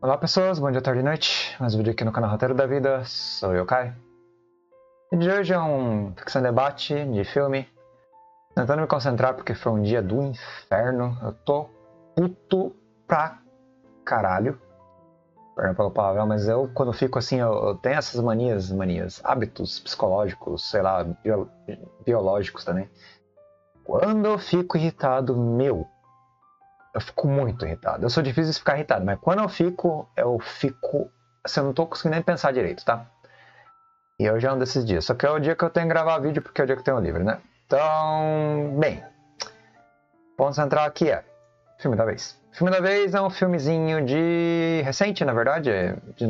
Olá pessoas, bom dia, tarde e noite. Mais um vídeo aqui no canal Roteiro da Vida, sou eu, Kai. O vídeo de hoje é um ficção debate de filme. Tentando me concentrar porque foi um dia do inferno. Eu tô puto pra caralho. Perdão pelo palavrão, mas eu quando fico assim, eu tenho essas manias, hábitos psicológicos, sei lá, biológicos também. Quando eu fico irritado, eu fico muito irritado. Eu sou difícil de ficar irritado, mas quando eu fico, assim, eu não tô conseguindo nem pensar direito, tá? E hoje é um desses dias. Só que é o dia que eu tenho que gravar vídeo, porque é o dia que eu tenho livre, né? Então, bem. O ponto central aqui é filme da vez. Filme da vez é um filmezinho de... recente, na verdade, é de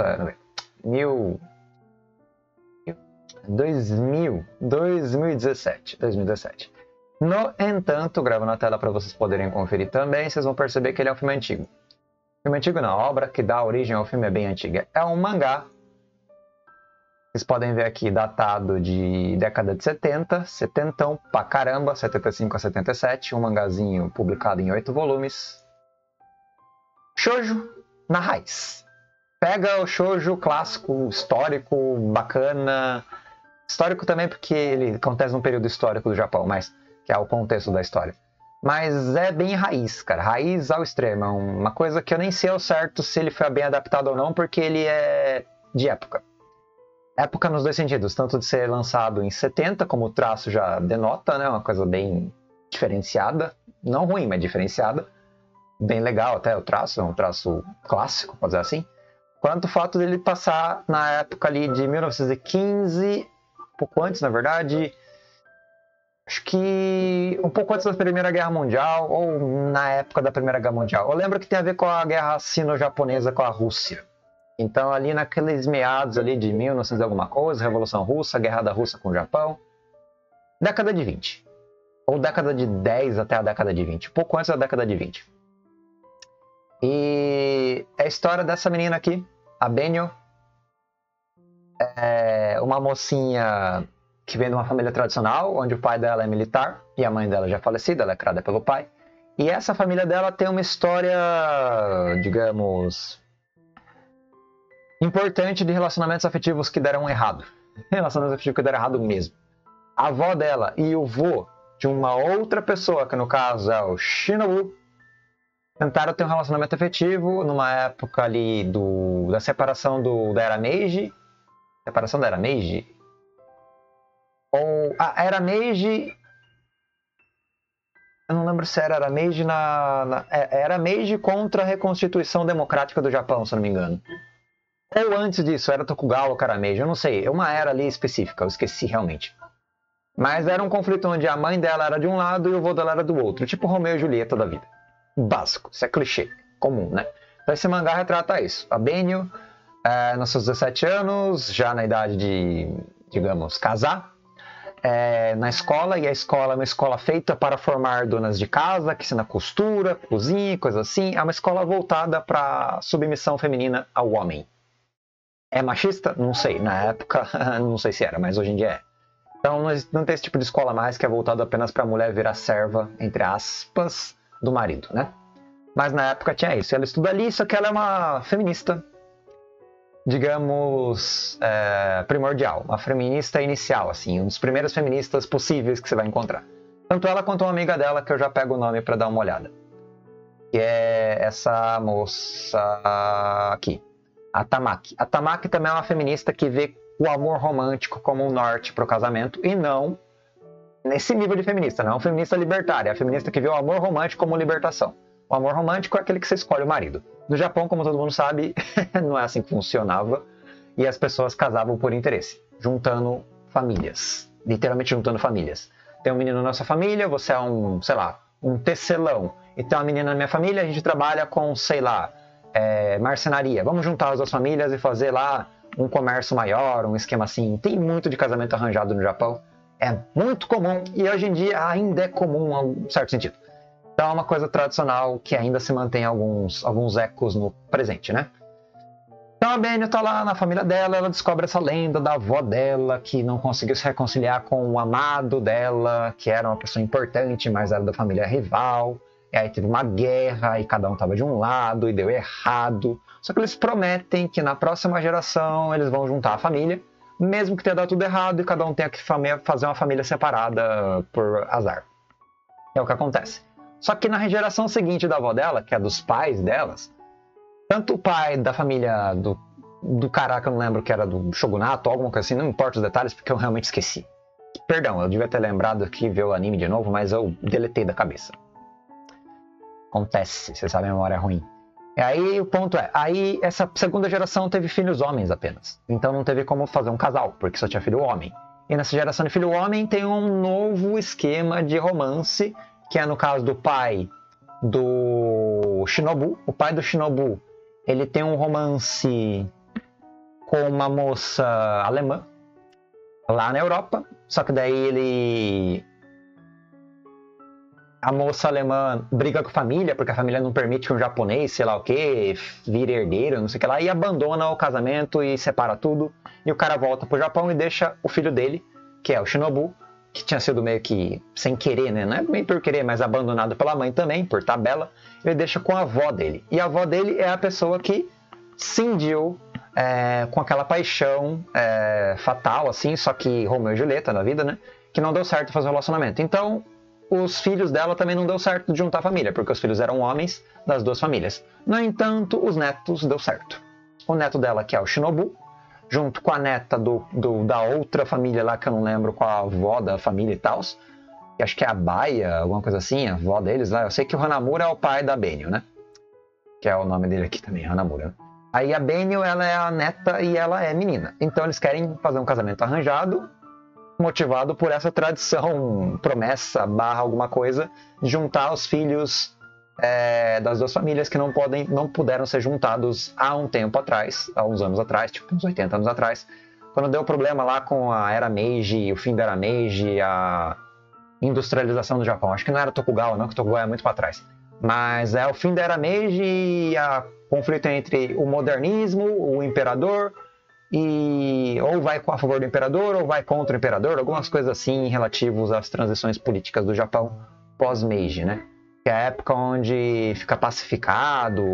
2017. No entanto, gravo na tela para vocês poderem conferir também, vocês vão perceber que ele é um filme antigo. Filme antigo não, a obra que dá origem ao filme é bem antiga. É um mangá. Vocês podem ver aqui, datado de década de 70, setentão pra caramba, 75 a 77, um mangazinho publicado em 8 volumes. Shoujo na raiz. Pega o shoujo clássico, histórico, bacana. Histórico também porque ele acontece num período histórico do Japão, mas que é o contexto da história. Mas é bem raiz, cara. Raiz ao extremo. É uma coisa que eu nem sei ao certo se ele foi bem adaptado ou não, porque ele é de época. Época nos dois sentidos, tanto de ser lançado em 70, como o traço já denota, né? Uma coisa bem diferenciada. Não ruim, mas diferenciada. Bem legal até o traço, é um traço clássico, pode dizer assim. Quanto o fato dele passar na época ali de 1915, um pouco antes, na verdade... Acho que um pouco antes da Primeira Guerra Mundial, ou na época da Primeira Guerra Mundial. Eu lembro que tem a ver com a guerra sino-japonesa com a Rússia. Então ali naqueles meados ali de 1900 e alguma coisa, Revolução Russa, Guerra da Rússia com o Japão. Década de 20. Ou década de 10 até a década de 20. Pouco antes da década de 20. E é a história dessa menina aqui, a Benyo. É uma mocinha... que vem de uma família tradicional, onde o pai dela é militar e a mãe dela já é falecida, ela é criada pelo pai. E essa família dela tem uma história, digamos, importante de relacionamentos afetivos que deram errado. Relacionamentos afetivos que deram errado mesmo. A avó dela e o vô de uma outra pessoa, que no caso é o Shinobu, tentaram ter um relacionamento afetivo numa época ali da separação da Era Meiji. Separação da Era Meiji? Ou a Era Meiji, eu não lembro se era Meiji era Meiji contra a Reconstituição Democrática do Japão, se não me engano. Ou antes disso, era Tokugawa ou Karameiji, eu não sei, é uma era ali específica, eu esqueci realmente. Mas era um conflito onde a mãe dela era de um lado e o vô dela era do outro, tipo Romeu e Julieta da vida. Básico, isso é clichê, comum, né? Então esse mangá retrata isso. A Benyo, nos seus 17 anos, já na idade de, digamos, casar, na escola, e a escola é uma escola feita para formar donas de casa, que ensina costura, cozinha, coisa assim. É uma escola voltada para submissão feminina ao homem. É machista? Não sei. Na época, não sei se era, mas hoje em dia é. Então não tem esse tipo de escola mais que é voltado apenas para a mulher virar serva, entre aspas, do marido, né? Mas na época tinha isso. Ela estuda ali, só que ela é uma feminista, digamos, primordial, uma feminista inicial, assim, um dos primeiros feministas possíveis que você vai encontrar. Tanto ela quanto uma amiga dela, que eu já pego o nome para dar uma olhada. Que é essa moça aqui, a Tamaki. A Tamaki também é uma feminista que vê o amor romântico como um norte para o casamento, e não nesse nível de feminista, não é uma feminista libertária, é a feminista que vê o amor romântico como libertação. O amor romântico é aquele que você escolhe o marido. No Japão, como todo mundo sabe, não é assim que funcionava. E as pessoas casavam por interesse, juntando famílias. Literalmente juntando famílias. Tem um menino na nossa família, você é sei lá, um tecelão. E tem uma menina na minha família, a gente trabalha com, sei lá, marcenaria. Vamos juntar as duas famílias e fazer lá um comércio maior, um esquema assim. Tem muito de casamento arranjado no Japão. É muito comum e hoje em dia ainda é comum em um certo sentido. Então é uma coisa tradicional que ainda se mantém alguns ecos no presente, né? Então a Benyo tá lá na família dela, ela descobre essa lenda da avó dela, que não conseguiu se reconciliar com o amado dela, que era uma pessoa importante, mas era da família rival. e aí teve uma guerra, e cada um tava de um lado, e deu errado. Só que eles prometem que na próxima geração eles vão juntar a família, mesmo que tenha dado tudo errado, e cada um tenha que fazer uma família separada por azar. É o que acontece. Só que na geração seguinte da avó dela, que é dos pais delas, tanto o pai da família do cara que eu não lembro que era do shogunato, alguma coisa assim, não importa os detalhes porque eu realmente esqueci. Perdão, eu devia ter lembrado aqui ver o anime de novo, mas eu deletei da cabeça. Acontece, você sabe, a memória é ruim. E aí o ponto é, aí essa segunda geração teve filhos homens apenas. Então não teve como fazer um casal, porque só tinha filho homem. E nessa geração de filho homem tem um novo esquema de romance, que é no caso do pai do Shinobu. O pai do Shinobu, ele tem um romance com uma moça alemã lá na Europa, só que daí a moça alemã briga com a família, porque a família não permite que um japonês, sei lá o que, vire herdeiro, não sei o que lá, e abandona o casamento e separa tudo, e o cara volta pro Japão e deixa o filho dele, que é o Shinobu, que tinha sido meio que sem querer, né? Não é bem por querer, mas abandonado pela mãe também, por tabela, ele deixa com a avó dele. E a avó dele é a pessoa que cindiu com aquela paixão fatal, assim, só que Romeu e Julieta na vida, né? Que não deu certo fazer um relacionamento. Então, os filhos dela também não deu certo de juntar a família, porque os filhos eram homens das duas famílias. No entanto, os netos deu certo. O neto dela, que é o Shinobu, junto com a neta da outra família lá, que eu não lembro qual a avó da família e tal, que acho que é a Baia, alguma coisa assim, a avó deles lá. Eu sei que o Hanamura é o pai da Benio, né? Que é o nome dele aqui também, Hanamura, né? Aí a Benio, ela é a neta e ela é menina. Então eles querem fazer um casamento arranjado, motivado por essa tradição, promessa, barra alguma coisa, de juntar os filhos das duas famílias que não puderam ser juntados há um tempo atrás, há uns anos atrás, tipo uns 80 anos atrás, quando deu problema lá com a Era Meiji, o fim da Era Meiji, a industrialização do Japão. Acho que não era Tokugawa, não, que Tokugawa é muito para trás. Mas é o fim da Era Meiji e a conflito entre o modernismo, o imperador, e ou vai a favor do imperador ou vai contra o imperador, algumas coisas assim relativas às transições políticas do Japão pós-Meiji, né? Que é a época onde fica pacificado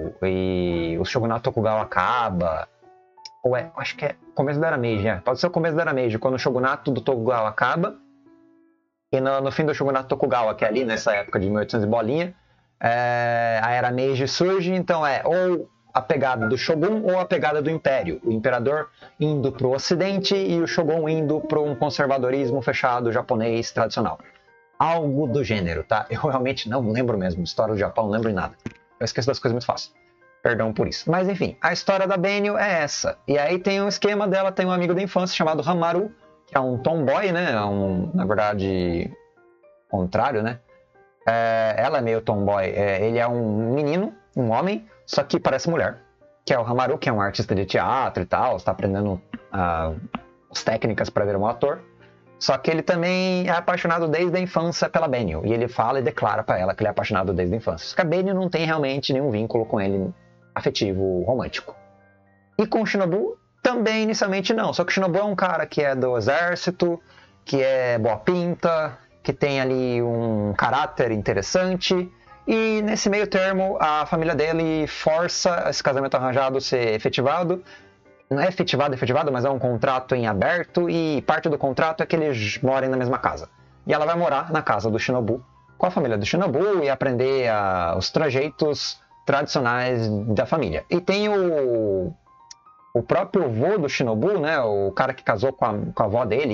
e o shogunato Tokugawa acaba. Ou acho que é começo da Era Meiji, pode ser o começo da Era Meiji, quando o shogunato do Tokugawa acaba, e no fim do shogunato Tokugawa, que é ali nessa época de 1800 e bolinha, a Era Meiji surge, então ou a pegada do Shogun ou a pegada do Império. O Imperador indo para o Ocidente e o Shogun indo para um conservadorismo fechado japonês tradicional. Algo do gênero, tá? Eu realmente não lembro mesmo. História do Japão, não lembro em nada. Eu esqueço das coisas muito fácil. Perdão por isso. Mas enfim, a história da Benio é essa. E aí tem um esquema dela, tem um amigo da infância chamado Hamaru, que é um tomboy, né? Na verdade, contrário, né? Ela é meio tomboy. Ele é um menino, um homem, só que parece mulher. Que é o Hamaru, que é um artista de teatro e tal, está aprendendo as técnicas para ver um ator. Só que ele também é apaixonado desde a infância pela Benio. E ele fala e declara para ela que ele é apaixonado desde a infância. Só que a Benio não tem realmente nenhum vínculo com ele afetivo, romântico. E com o Shinobu também inicialmente não. Só que o Shinobu é um cara que é do exército, que é boa pinta, que tem ali um caráter interessante. E nesse meio termo, a família dele força esse casamento arranjado a ser efetivado. Não é efetivado, mas é um contrato em aberto, e parte do contrato é que eles morem na mesma casa. E ela vai morar na casa do Shinobu, com a família do Shinobu, e aprender os trajeitos tradicionais da família. E tem o próprio avô do Shinobu, né, o cara que casou com a avó dele,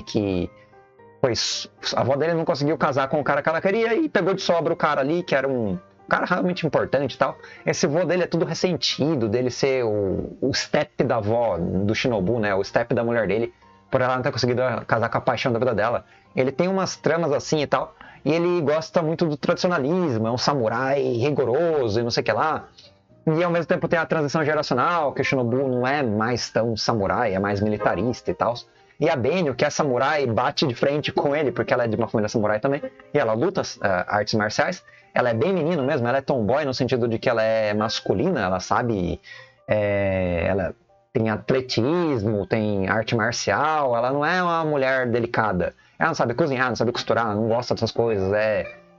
pois a avó dele não conseguiu casar com o cara que ela queria e pegou de sobra o cara ali, que era um cara realmente importante e tal. Esse vô dele é tudo ressentido, dele ser o step da avó do Shinobu, né? O step da mulher dele, por ela não ter conseguido casar com a paixão da vida dela. Ele tem umas tramas assim e tal, e ele gosta muito do tradicionalismo, é um samurai rigoroso e não sei o que lá. E ao mesmo tempo tem a transição geracional, que o Shinobu não é mais tão samurai, é mais militarista e tal. E a Benio, que é samurai, bate de frente com ele, porque ela é de uma família samurai também, e ela luta artes marciais. Ela é bem menino mesmo, ela é tomboy no sentido de que ela é masculina, ela sabe, ela tem atletismo, tem arte marcial, ela não é uma mulher delicada. Ela não sabe cozinhar, não sabe costurar, não gosta dessas coisas,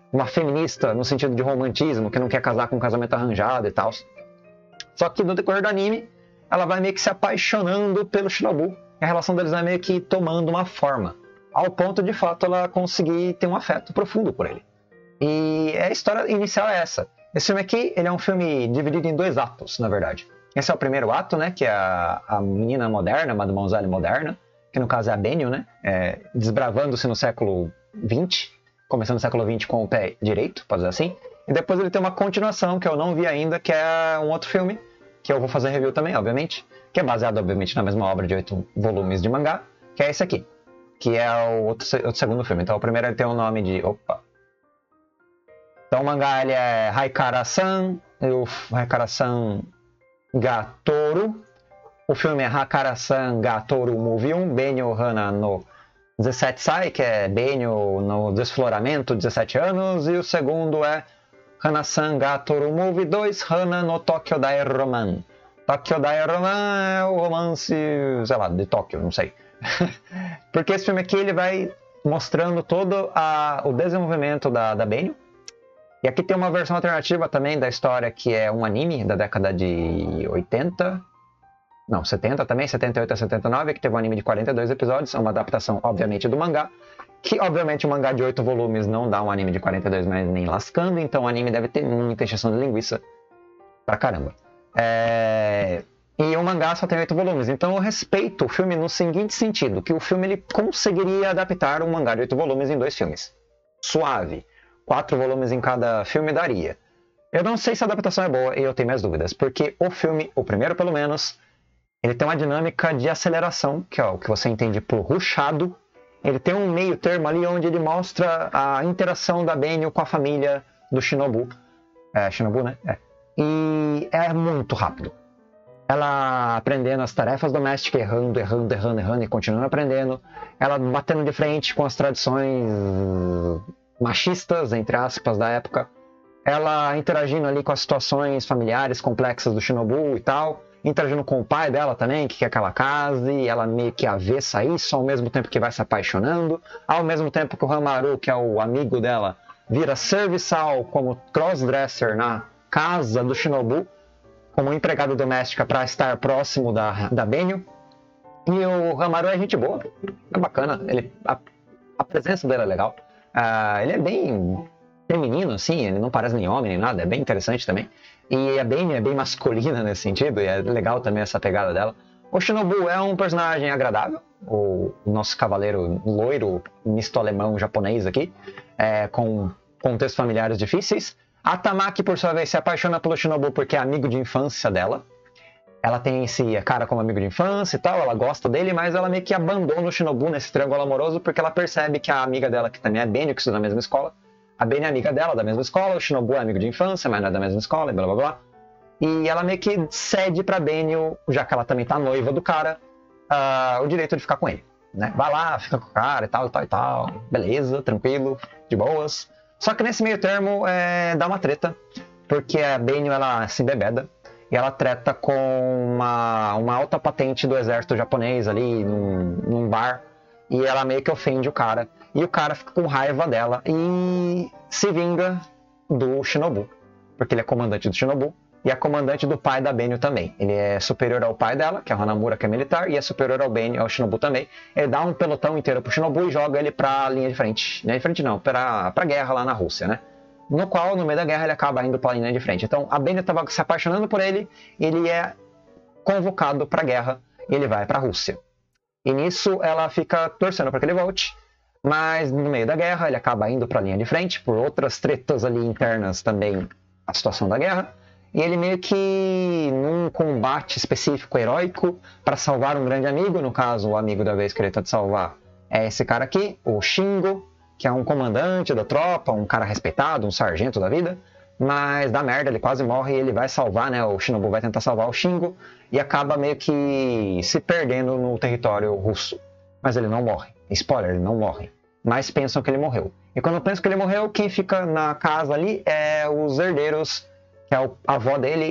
uma feminista no sentido de romantismo, que não quer casar com um casamento arranjado e tal. Só que no decorrer do anime, ela vai meio que se apaixonando pelo Shinobu, e a relação deles vai meio que tomando uma forma, ao ponto de fato ela conseguir ter um afeto profundo por ele. E a história inicial é essa. Esse filme aqui, ele é um filme dividido em 2 atos, na verdade. Esse é o primeiro ato, né, que é a menina moderna, a Mademoiselle moderna, que no caso é a Benio, né, desbravando-se no século XX, começando no século XX com o pé direito, pode dizer assim. E depois ele tem uma continuação, que eu não vi ainda, que é um outro filme, que eu vou fazer review também, obviamente, que é baseado, obviamente, na mesma obra de 8 volumes de mangá, que é esse aqui, que é o outro segundo filme. Então o primeiro ele tem o nome de... Então o mangá ele é Haikara-san, o Haikara-san ga Toru. O filme é Haikara-san ga Toru Movie 1, Benyo Hana no 17 Sai, que é Benyo no Desfloramento, 17 anos. E o segundo é Hana-san ga Toru Movie 2, Hana no Tokyo Dai Roman. Tokyo Dai Roman é o romance, sei lá, de Tóquio, não sei. Porque esse filme aqui ele vai mostrando todo o desenvolvimento da Benyo. E aqui tem uma versão alternativa também da história, que é um anime da década de 80, não, 70 também, 78 a 79, que teve um anime de 42 episódios, é uma adaptação, obviamente, do mangá, que, obviamente, o mangá de 8 volumes não dá um anime de 42, mas nem lascando, então o anime deve ter muita encheção de linguiça pra caramba. E o mangá só tem 8 volumes, então eu respeito o filme no seguinte sentido, que o filme ele conseguiria adaptar um mangá de 8 volumes em 2 filmes. Suave. 4 volumes em cada filme daria. Eu não sei se a adaptação é boa e eu tenho minhas dúvidas, porque o filme, o primeiro pelo menos, ele tem uma dinâmica de aceleração, que é o que você entende por rushado. Ele tem um meio termo ali onde ele mostra a interação da Benyo com a família do Shinobu. Shinobu, né? E é muito rápido. Ela aprendendo as tarefas domésticas, errando e continuando aprendendo. Ela batendo de frente com as tradições machistas, entre aspas, da época. Ela interagindo ali com as situações familiares complexas do Shinobu e tal. Interagindo com o pai dela também, que quer que ela case. Ela meio que avessa isso, ao mesmo tempo que vai se apaixonando. Ao mesmo tempo que o Hamaru, que é o amigo dela, vira serviçal como crossdresser na casa do Shinobu, como empregada doméstica para estar próximo da Benyo. E o Hamaru é gente boa, é bacana. A presença dele é legal. Ele é bem feminino, assim, ele não parece nem homem nem nada, é bem interessante também. E a Benyo é bem masculina nesse sentido, e é legal também essa pegada dela. O Shinobu é um personagem agradável, o nosso cavaleiro loiro, misto alemão japonês aqui, com contextos familiares difíceis. A Tamaki, por sua vez, se apaixona pelo Shinobu porque é amigo de infância dela. Ela tem esse cara como amigo de infância e tal, ela gosta dele, mas ela meio que abandona o Shinobu nesse triângulo amoroso porque ela percebe que a amiga dela, que também é Benyo, que estuda na mesma escola, a Benyo é amiga dela da mesma escola, o Shinobu é amigo de infância, mas não é da mesma escola, e blá blá blá. E ela meio que cede pra Benyo, já que ela também tá noiva do cara, o direito de ficar com ele, né? Vai lá, fica com o cara e tal, beleza, tranquilo, de boas. Só que nesse meio termo dá uma treta, porque a Benyo ela se embebeda e ela treta com uma alta patente do exército japonês ali num bar, e ela meio que ofende o cara, e o cara fica com raiva dela e se vinga do Shinobu, porque ele é comandante do Shinobu e é comandante do pai da Benyo também. Ele é superior ao pai dela, que é o Hanamura, que é militar, e é superior ao Shinobu também. Ele dá um pelotão inteiro pro Shinobu e joga ele pra linha de frente. Linha de frente não, pra guerra lá na Rússia, né? No qual, no meio da guerra, ele acaba indo pra linha de frente. Então, a Benyo estava se apaixonando por ele, ele é convocado pra guerra e ele vai pra Rússia. E nisso, ela fica torcendo para que ele volte, mas no meio da guerra, ele acaba indo pra linha de frente, por outras tretas ali internas também, a situação da guerra. E ele meio que, num combate específico, heróico, para salvar um grande amigo, no caso, o amigo da vez que ele tenta salvar é esse cara aqui, o Shingo, que é um comandante da tropa, um cara respeitado, um sargento da vida, mas dá merda, ele quase morre e ele vai salvar, né? O Shinobu vai tentar salvar o Shingo e acaba meio que se perdendo no território russo. Mas ele não morre. Spoiler, ele não morre. Mas pensam que ele morreu. E quando pensam que ele morreu, quem fica na casa ali é os herdeiros, que é a avó dele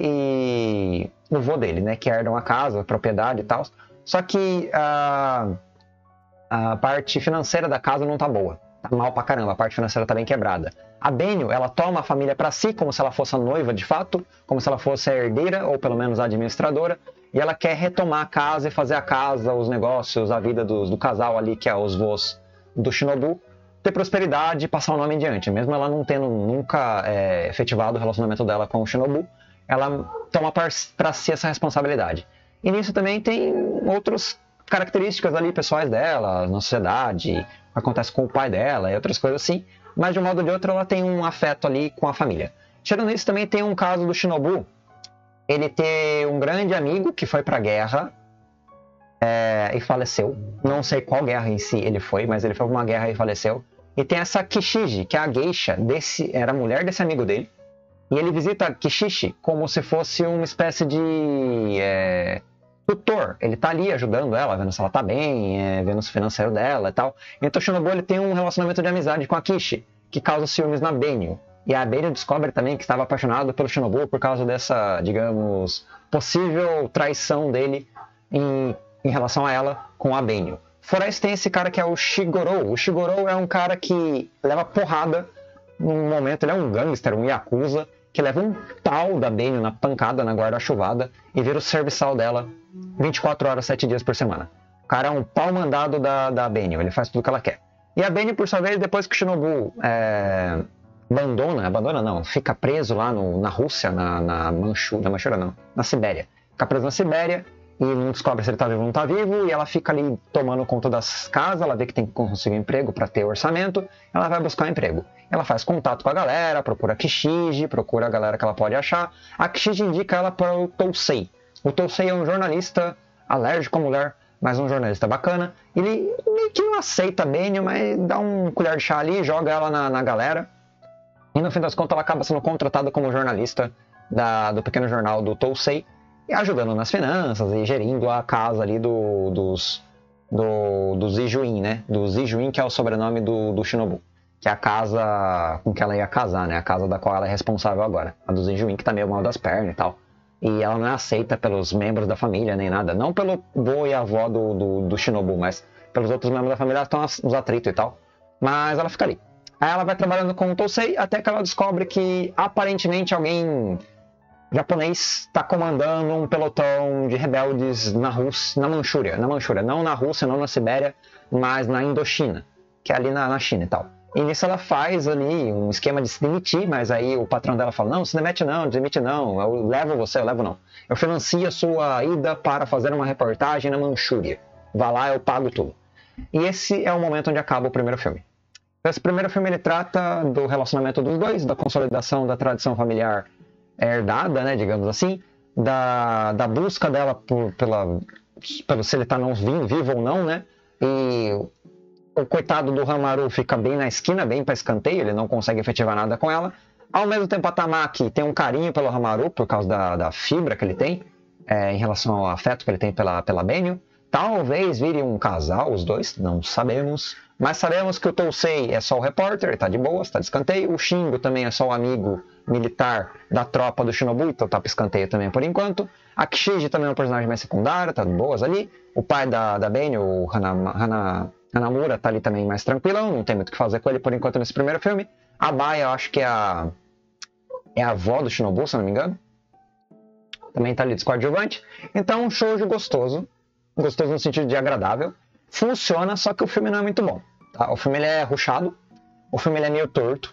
e o vô dele, né? Que herdam a casa, a propriedade e tal. Só que a parte financeira da casa não tá boa. tá mal pra caramba, a parte financeira tá bem quebrada. A Benio, ela toma a família pra si, como se ela fosse a noiva de fato, como se ela fosse a herdeira, ou pelo menos a administradora, e ela quer retomar a casa e fazer a casa, os negócios, a vida do casal ali, que é os vós do Shinobu, ter prosperidade e passar o nome em diante. Mesmo ela não tendo nunca efetivado o relacionamento dela com o Shinobu, ela toma para si essa responsabilidade. E nisso também tem outras características ali pessoais dela, na sociedade, o que acontece com o pai dela e outras coisas assim, mas de um modo ou de outro ela tem um afeto ali com a família. Tirando isso, também tem um caso do Shinobu, ele ter um grande amigo que foi pra guerra e faleceu. Não sei qual guerra em si ele foi, mas ele foi pra uma guerra e faleceu. E tem essa Kishiji, que é a geisha, era a mulher desse amigo dele. E ele visita a Kishishi como se fosse uma espécie de tutor. Ele tá ali ajudando ela, vendo se ela tá bem, vendo o financeiro dela e tal. Então o Shinobu ele tem um relacionamento de amizade com a Kishi, que causa ciúmes na Benio. E a Benio descobre também que estava apaixonado pelo Shinobu por causa dessa, digamos, possível traição dele em relação a ela com a Benio. Fora isso, tem esse cara que é o Shigoro. O Shigoro é um cara que leva porrada num momento, ele é um gangster, um yakuza, que leva um pau da Benio na pancada, na guarda-chuvada, e vira o serviçal dela 24 horas, 7 dias por semana. O cara é um pau mandado da Benio, ele faz tudo o que ela quer. E a Benio, por sua vez, depois que o Shinobu abandona não, fica preso lá na Rússia, na Manchúria não, na Sibéria. Fica preso na Sibéria e não descobre se ele tá vivo ou não tá vivo, e ela fica ali tomando conta das casas, ela vê que tem que conseguir um emprego para ter orçamento, ela vai buscar um emprego. Ela faz contato com a galera, procura a Kishiji, procura a galera que ela pode achar. A Kishiji indica ela para o Tousei. O Tousei é um jornalista alérgico à mulher, mas um jornalista bacana. Ele meio que não aceita a Benio, mas dá um colher de chá ali, joga ela na galera. E no fim das contas ela acaba sendo contratada como jornalista do pequeno jornal do Tousei, e ajudando nas finanças e gerindo a casa ali do Zijuin, né? Do Zijuin, que é o sobrenome do Shinobu. Que é a casa com que ela ia casar, né? A casa da qual ela é responsável agora. A do Zijuin, que tá meio mal das pernas e tal. E ela não é aceita pelos membros da família, nem nada. Não pelo vô e avó do Shinobu, mas pelos outros membros da família, estão os atritos e tal. Mas ela fica ali. Aí ela vai trabalhando com o Tousei, até que ela descobre que, aparentemente, alguém japonês está comandando um pelotão de rebeldes na Rússia, na Manchúria, não na Rússia, não na Sibéria, mas na Indochina, que é ali na China e tal. E nisso ela faz ali um esquema de se demitir, mas aí o patrão dela fala, não, se demite não, demite não, eu levo você, eu levo não. Eu financio a sua ida para fazer uma reportagem na Manchúria. Vá lá, eu pago tudo. E esse é o momento onde acaba o primeiro filme. Esse primeiro filme ele trata do relacionamento dos dois, da consolidação da tradição familiar herdada, né, digamos assim, da busca dela pelo se ele está vivo ou não, né, e o coitado do Hamaru fica bem na esquina, bem para escanteio, ele não consegue efetivar nada com ela. Ao mesmo tempo a Tamaki tem um carinho pelo Hamaru por causa da fibra que ele tem, em relação ao afeto que ele tem pela Benio. Talvez vire um casal, os dois, não sabemos. Mas sabemos que o Tousei é só o repórter, ele tá de boas, tá de escanteio. O Shingo também é só o amigo militar da tropa do Shinobu, então tá para escanteio também por enquanto. A Kishiji também é um personagem mais secundário, tá de boas ali. O pai da Benio, o Hanamura, tá ali também mais tranquilão, não tem muito o que fazer com ele por enquanto nesse primeiro filme. A Baya, eu acho que é a avó do Shinobu, se eu não me engano. Também tá ali de coadjuvante. Então um shoujo gostoso. Gostoso no sentido de agradável. Funciona, só que o filme não é muito bom. Tá? O filme ele é rushado. O filme ele é meio torto.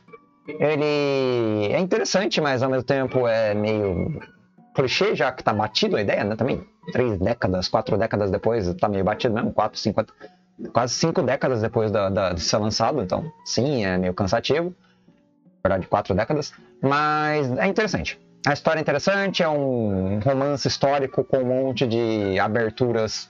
Ele é interessante, mas ao mesmo tempo é meio clichê, já que tá batido a ideia, né? Também 3 décadas, 4 décadas depois, tá meio batido mesmo. 4, 5, quase 5 décadas depois de ser lançado. Então, sim, é meio cansativo. Na verdade, 4 décadas. Mas é interessante. A história é interessante, é um romance histórico com um monte de aberturas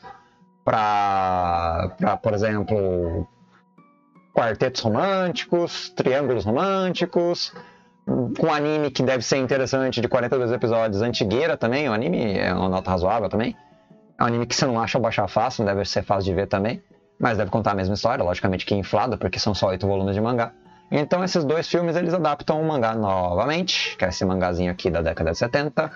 para, por exemplo, quartetos românticos, triângulos românticos, com um anime que deve ser interessante, de 42 episódios, Antigueira também, o anime é uma nota razoável também. É um anime que você não acha ou baixar fácil, não deve ser fácil de ver também, mas deve contar a mesma história, logicamente que inflado, porque são só 8 volumes de mangá. Então esses dois filmes eles adaptam o mangá novamente, que é esse mangazinho aqui da década de 70,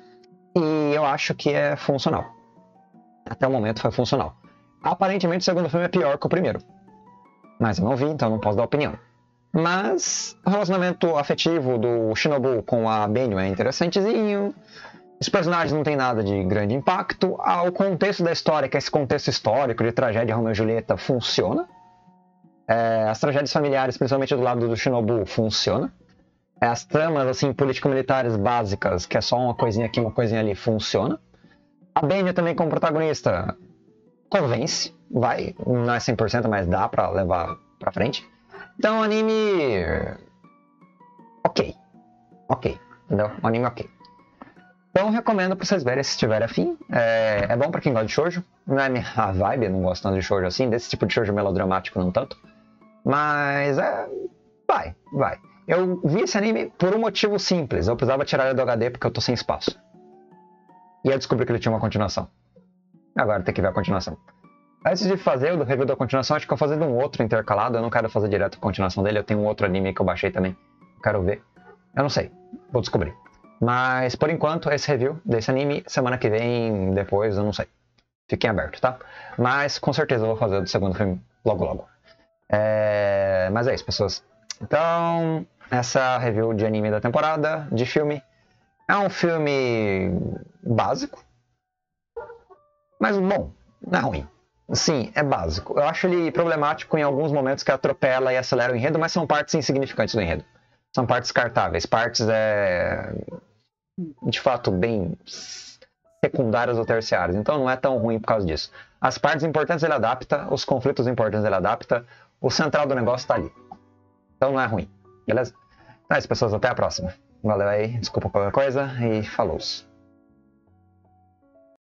e eu acho que é funcional. Até o momento foi funcional. Aparentemente o segundo filme é pior que o primeiro. Mas eu não vi, então não posso dar opinião. Mas o relacionamento afetivo do Shinobu com a Benio é interessantezinho. Os personagens não têm nada de grande impacto. O contexto da história, que é esse contexto histórico de tragédia Romeu e Julieta, funciona. As tragédias familiares, principalmente do lado do Shinobu, funciona. As tramas assim, político-militares básicas, que é só uma coisinha aqui, uma coisinha ali, funciona. A Benio também como protagonista convence, vai, não é 100%, mas dá pra levar pra frente. Então, anime... ok, entendeu? Um anime ok. Então, recomendo pra vocês verem se tiverem afim. É bom pra quem gosta de shoujo, não é minha vibe, eu não gosto tanto de shoujo assim, desse tipo de shoujo melodramático não tanto. Mas, vai. Eu vi esse anime por um motivo simples, eu precisava tirar ele do HD porque eu tô sem espaço. E eu descobri que ele tinha uma continuação. Agora tem que ver a continuação. Antes de fazer o review da continuação, acho que eu vou fazer um outro intercalado. Eu não quero fazer direto a continuação dele. Eu tenho um outro anime que eu baixei também. Quero ver. Eu não sei. Vou descobrir. Mas, por enquanto, esse review desse anime, semana que vem, depois, eu não sei. Fiquem abertos, tá? Mas, com certeza, eu vou fazer o segundo filme logo. Mas é isso, pessoas. Então, essa review de anime da temporada, de filme. É um filme básico. Mas, bom, não é ruim. Sim, é básico. Eu acho ele problemático em alguns momentos que atropela e acelera o enredo, mas são partes insignificantes do enredo. São partes descartáveis, partes de fato bem secundárias ou terciárias. Então não é tão ruim por causa disso. As partes importantes ele adapta, os conflitos importantes ele adapta, o central do negócio tá ali. Então não é ruim, beleza? Então é isso, pessoas, até a próxima. Valeu aí, desculpa qualquer coisa e falou.